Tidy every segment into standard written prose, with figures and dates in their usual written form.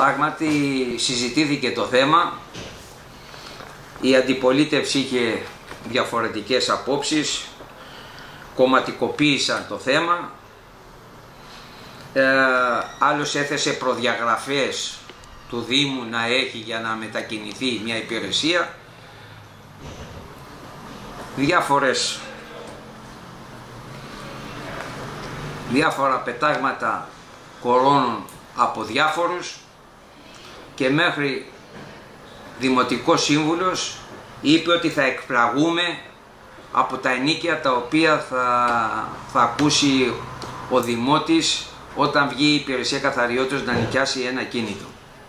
Πράγματι συζητήθηκε το θέμα, η αντιπολίτευση είχε διαφορετικές απόψεις, κομματικοποίησαν το θέμα, άλλος έθεσε προδιαγραφές του Δήμου να έχει για να μετακινηθεί μια υπηρεσία, διάφορα πετάγματα κορώνων από διάφορους, και μέχρι Δημοτικός Σύμβουλος είπε ότι θα εκπλαγούμε από τα ενοίκια τα οποία θα ακούσει ο Δημότης όταν βγει η υπηρεσία καθαριότητας να νοικιάσει ένα κίνητο.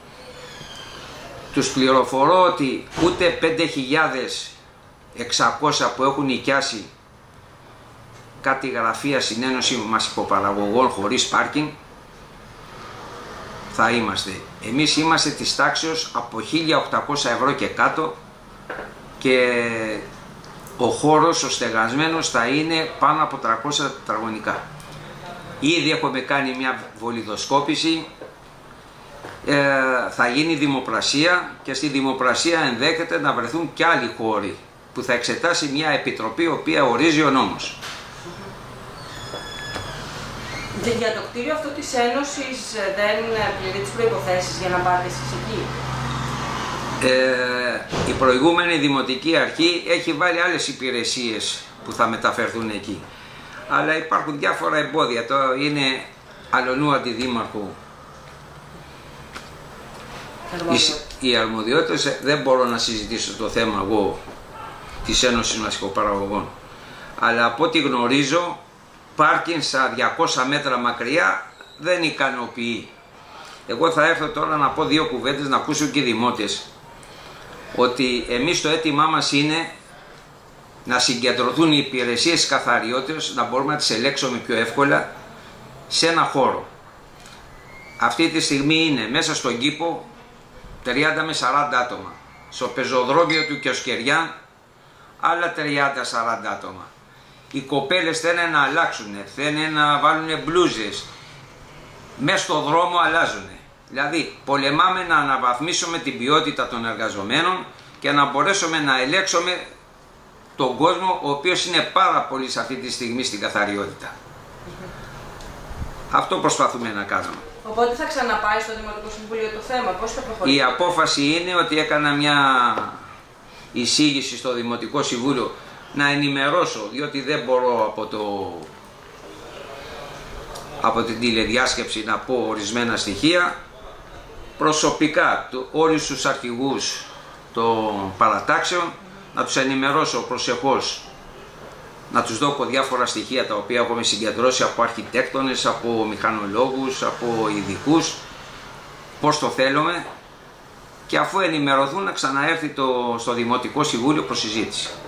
Τους πληροφορώ ότι ούτε 5.600 που έχουν νοικιάσει κάτι γραφεία στην Ένωση Μασικοπαραγωγών χωρίς πάρκινγκ θα είμαστε. Εμείς είμαστε της τάξεως από 1.800 ευρώ και κάτω, και ο χώρος, ο στεγασμένος, θα είναι πάνω από 300 τετραγωνικά. Ήδη έχουμε κάνει μια βολιδοσκόπηση, θα γίνει δημοπρασία, και στη δημοπρασία ενδέχεται να βρεθούν και άλλοι χώροι που θα εξετάσει μια επιτροπή η οποία ορίζει ο νόμος. Για το κτίριο αυτό της Ένωσης δεν πληρεί τις προϋποθέσεις για να πάτε εσείς εκεί? Η προηγούμενη Δημοτική Αρχή έχει βάλει άλλες υπηρεσίες που θα μεταφερθούν εκεί. Αλλά υπάρχουν διάφορα εμπόδια. Το είναι αλλονού αντιδήμαρχου οι αρμοδιότητες. Δεν μπορώ να συζητήσω το θέμα εγώ της Ένωσης Μασικοπαραγωγών. Αλλά από ό,τι γνωρίζω, πάρκινγκ στα 200 μέτρα μακριά δεν ικανοποιεί. Εγώ θα έρθω τώρα να πω δύο κουβέντες, να ακούσουν και οι δημότες. Ότι εμείς το αίτημά μας είναι να συγκεντρωθούν οι υπηρεσίες καθαριότητας, να μπορούμε να τις ελέγξουμε πιο εύκολα σε ένα χώρο. Αυτή τη στιγμή είναι μέσα στον κήπο 30 με 40 άτομα. Στο πεζοδρόμιο του Κιοσκεριά άλλα 30-40 άτομα. Οι κοπέλες θέλουν να αλλάξουν, θέλουν να βάλουν μπλούζες. Μέσα στο δρόμο αλλάζουν. Δηλαδή πολεμάμε να αναβαθμίσουμε την ποιότητα των εργαζομένων και να μπορέσουμε να ελέγξουμε τον κόσμο, ο οποίος είναι πάρα πολύ σε αυτή τη στιγμή στην καθαριότητα. Αυτό προσπαθούμε να κάνουμε. Οπότε θα ξαναπάει στο Δημοτικό Συμβούλιο το θέμα, πώς θα προχωρήσει? Η απόφαση είναι ότι έκανα μια εισήγηση στο Δημοτικό Συμβούλιο να ενημερώσω, διότι δεν μπορώ από την τηλεδιάσκεψη να πω ορισμένα στοιχεία. Προσωπικά όλους τους αρχηγούς των παρατάξεων να τους ενημερώσω προσεχώς, να τους δώσω διάφορα στοιχεία τα οποία έχουμε συγκεντρώσει από αρχιτέκτονες, από μηχανολόγους, από ειδικούς, πώς το θέλουμε, και αφού ενημερωθούν να ξαναέρθει στο Δημοτικό Συμβούλιο προς συζήτηση.